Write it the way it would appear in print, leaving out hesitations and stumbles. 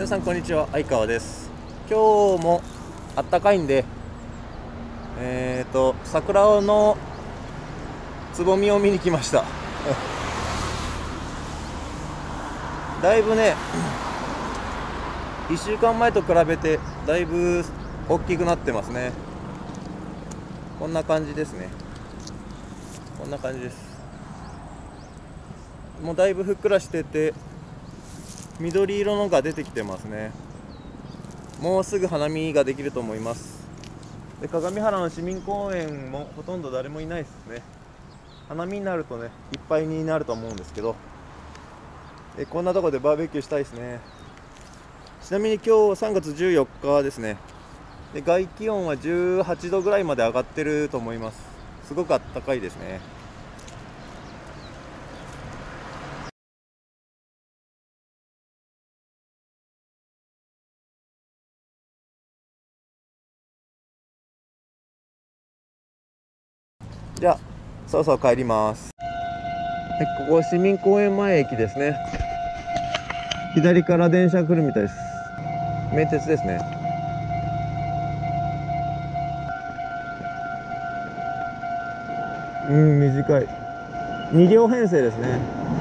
さんこんにちは、相川です。今日もあったかいんで桜のつぼみを見に来ましただいぶね1週間前と比べてだいぶ大きくなってますね。こんな感じですね。こんな感じです。もうだいぶふっくらしてて緑色のが出てきてますね。もうすぐ花見ができると思います。で、鏡原の市民公園もほとんど誰もいないですね。花見になるとねいっぱいになると思うんですけど、こんなとこでバーベキューしたいですね。ちなみに今日3月14日ですね。で、外気温は18度ぐらいまで上がってると思います。すごくあったかいですね。じゃあそろそろ帰ります。ここ市民公園前駅ですね。左から電車来るみたいです。名鉄ですね。短い2両編成ですね。